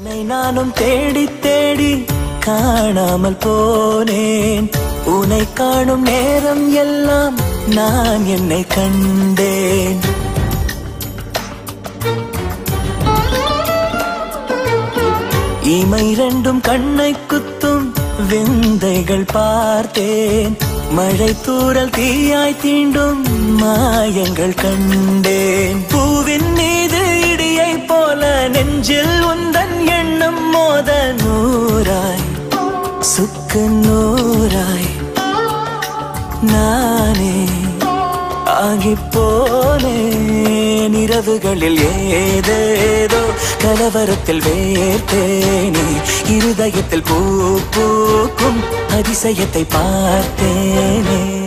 உன்னை நானும் தேடி தேடி காணாமல் போனேன். உன்னை காணும் நேரம் எல்லாம் நான் என்னை கண்டேன். இமை ரெண்டும் கண்ணை குத்தும் விந்தைகள் பார்த்தேன். மழை தூறல் தீயாய் தீண்டும் மாயங்கள் கண்டேன். பூவின் மீது இடியை போல நெஞ்சில் உந்தன் எண்ணம் மோத நூறாய் சுக்கு நூறாய் நானே ஆகிப்போனேன். இரவுகளில் ஏதேதோ கலவரத்தில் வேர்த்தேனே. இருதயத்தில் பூ பூக்கும் அதிசயத்தை பார்த்தேனே.